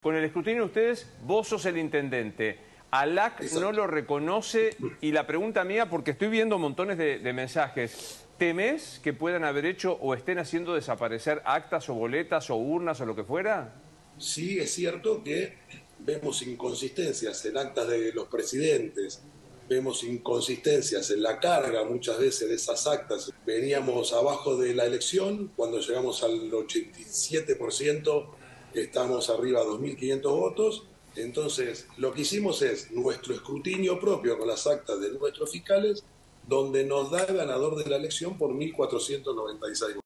con el escrutinio de ustedes, vos sos el intendente. ALAC no lo reconoce y la pregunta mía, porque estoy viendo montones de mensajes, ¿temés que puedan haber hecho o estén haciendo desaparecer actas o boletas o urnas o lo que fuera? Sí, es cierto que vemos inconsistencias en actas de los presidentes, vemos inconsistencias en la carga muchas veces de esas actas. Veníamos abajo de la elección, cuando llegamos al 87% estamos arriba de 2.500 votos. Entonces, lo que hicimos es nuestro escrutinio propio con las actas de nuestros fiscales, donde nos da el ganador de la elección por 1.496 votos.